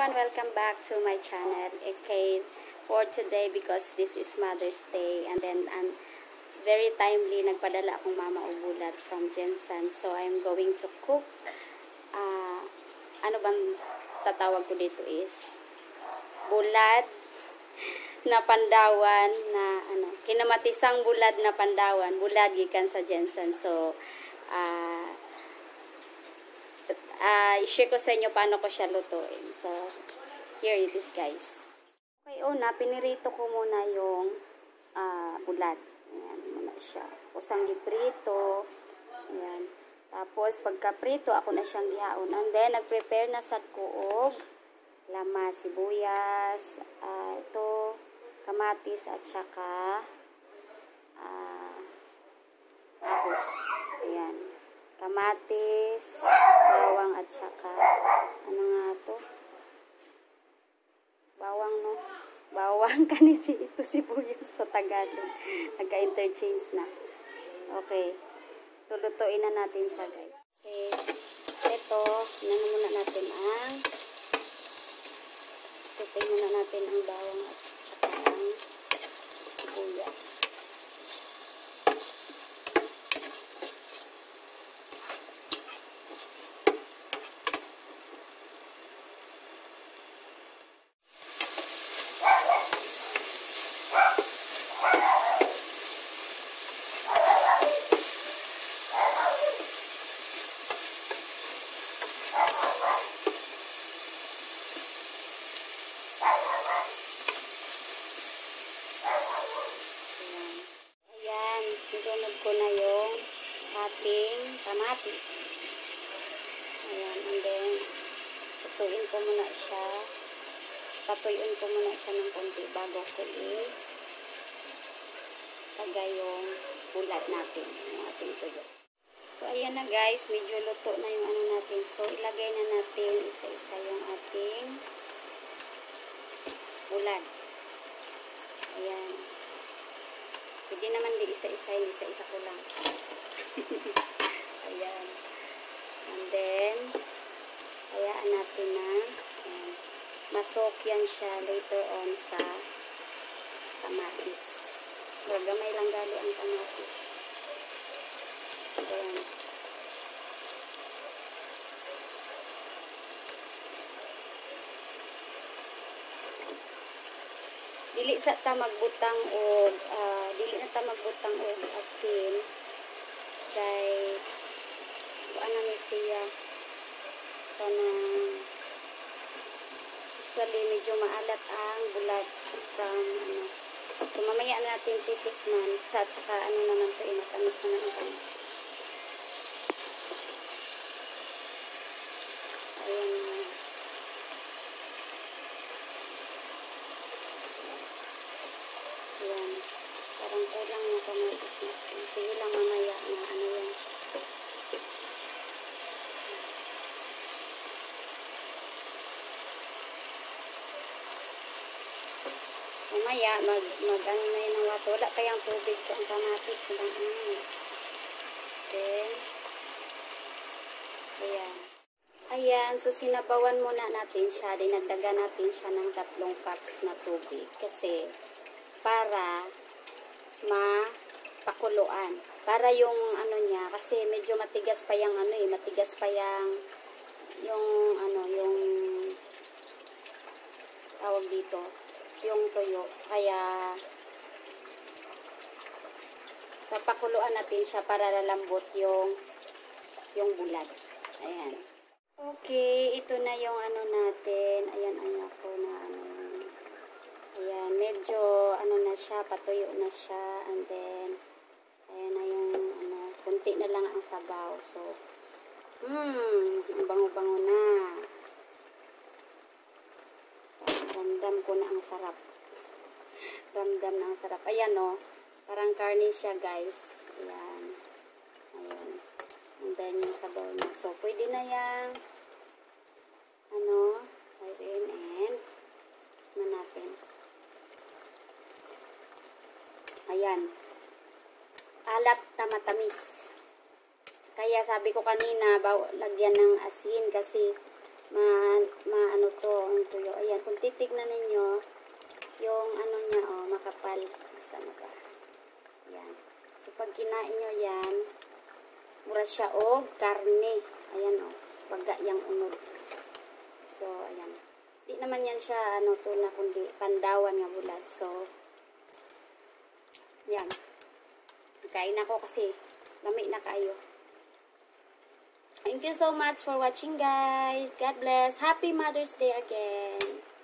everyone, welcome back to my channel. Okay, for today, because this is Mother's Day, and then very timely, nagpadala akong mama o Bulad from Gensan. So I'm going to cook, ano bang tatawag ko dito is Bulad na Pandawan na Kinamatisang Bulad na Pandawan, Bulad gikan sa Gensan. So i-share ko sa inyo paano ko siya lutuin. So, here it is, guys. Okay, una, pinirito ko muna yung bulad. Ayan, muna siya. Kusang giprito. Ayan. Tapos, pagka-prito, ako na siyang gihaon. And then, nag-prepare na sad ko og lamas, sibuyas, ito, kamatis, at saka ahos. Ayan. Kamatis, bawang at saka ano nga to? Bawang, no? Bawang kanisi ito sibuyas sa Tagalog. Nagka-interchange na. Okay. Lulutuin na natin siya, guys. Okay. Ito, inano muna natin ang sutay muna natin ang bawang at saka ang sibuyas. Sunod ko na yung ating kamatis. Ayan, and then tutuin ko muna siya. Patuyuin ko muna siya ng konti bago ko ilagay yung bulad natin, yung ating tuyo. So, ayan na, guys, medyo luto na yung ano natin. So, ilagay na natin isa-isa yung ating bulad. Ayan. Hindi naman di isa-isa, hindi isa-isa ko lang. Ayan. And then, hayaan natin na masok yan siya later on sa kamatis. Gamay lang gali ang kamatis. Ayan. Dili sa ta magbutang og dili na ta magbutang og asin kay ano ni siya kanang usually medyo maalat ang bulad from ano. So mamaya natin titikman sa tsaka ano naman to matamis naman ang kamatis. Ayan. Ayan. Parang kulang na kamatis natin. Sige lang mamaya na ano yan siya. Mamaya mag-ano na yun ng wato. Wala kayang tubig. So ang kamatis lang ano. Then, ayan. Ayan. So sinabawan muna natin siya. Dinagdagan natin siya ng 3 cups na tubig. Kasi para mapakuluan. Para yung ano niya, kasi medyo matigas pa yung ano matigas pa yung ano, yung tawag dito, yung tuyo. Kaya papakuluan natin siya para lalambot yung bulad. Ayan. Okay, ito na yung ano natin. Ayan, ako na ano. Ayan, medyo ano na siya, patuyo na siya, and then ayan na yung ano, kunti na lang ang sabaw. So, ang bango-bango na. Ramdam ko na ang sarap. Ramdam na ang sarap. Ayan o, parang karne siya, guys. Ayan. Ayan. And then yung sabaw na. So, pwede na yung ano, ayun, and manapin. Ayan. Alat na matamis. Kaya sabi ko kanina, lagyan ng asin kasi maano to, ang tuyo titignan ninyo yung ano niya, oh, makapal. Sama ba? Yan. So, pag kinain nyo yan, mura siya o karne. Ayan, oh. Baga yung unod. So, ayan. Di naman yan siya, ano, tuna, kundi pandawan nga bulad. So, yan. Kain ako kasi lamig na kayo. Thank you so much for watching, guys. God bless. Happy Mother's Day again.